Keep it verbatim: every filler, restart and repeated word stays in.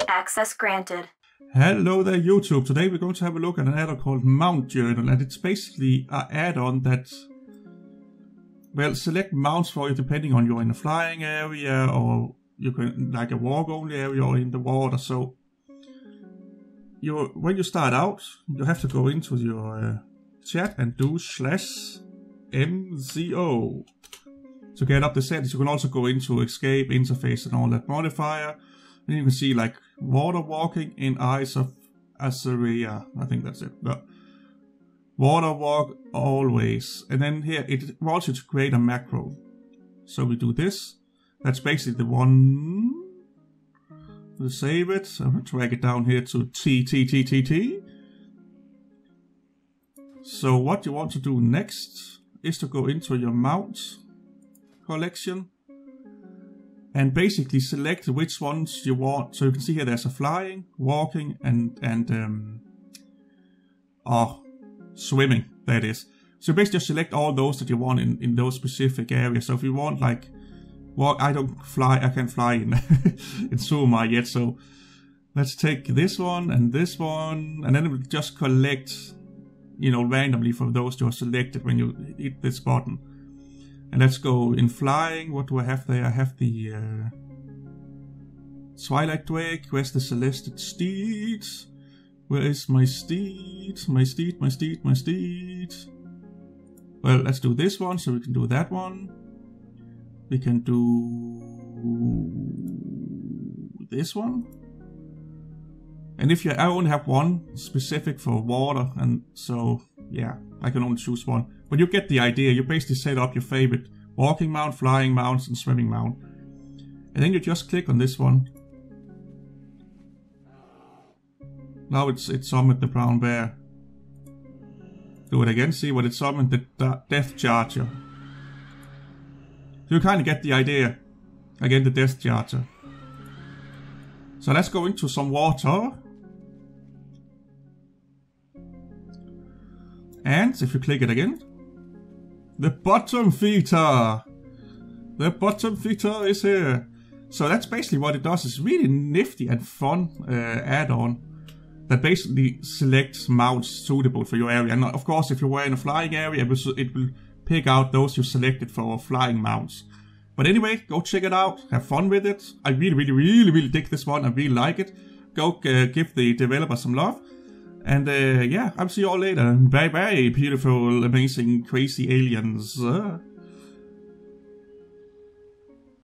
Access granted. Hello there YouTube. Today we're going to have a look at an add-on called Mount Journal, and it's basically an add-on that, well, select mounts for you depending on you're in a flying area or you can like a walk only area or in the water. So you when you start out, you have to go into your uh, chat and do slash M Z O to get up the settings. You can also go into escape, interface and all that modifier. And you can see like water walking in Eyes of Azaria. I think that's it. No. Water walk always. And then here it wants you to create a macro. So we do this. That's basically the one. We'll save it. I'm going to drag it down here to T T T T T. So what you want to do next is to go into your mount collection and basically select which ones you want. So you can see here there's a flying, walking, and and um, oh, swimming. That is. So basically just select all those that you want in in those specific areas. So if you want like walk, I don't fly. I can't fly in in Sumar yet. So let's take this one and this one, and then it will just collect, you know, randomly from those you are selected when you hit this button. And let's go in flying. What do I have there? I have the uh, Twilight Drake. Where's the Celested Steed? Where is my steed? My steed, my steed, my steed. Well, let's do this one so we can do that one. We can do this one. And if you, I only have one specific for water, and so yeah, I can only choose one. But you get the idea. You basically set up your favorite walking mount, flying mounts, and swimming mount. And then you just click on this one. Now it's it summoned the brown bear. Do it again, see what it summoned, the Death Charger. So you kind of get the idea. Again, the Death Charger. So let's go into some water. And if you click it again, the bottom feeder. The bottom feeder is here. So that's basically what it does. It's really nifty and fun uh, add-on that basically selects mounts suitable for your area. And of course, if you were in a flying area, it will, it will pick out those you selected for flying mounts. But anyway, go check it out. Have fun with it. I really, really, really, really dig this one. I really like it. Go uh, give the developer some love. And uh, yeah, I'll see you all later. Bye bye, beautiful, amazing, crazy aliens. Uh.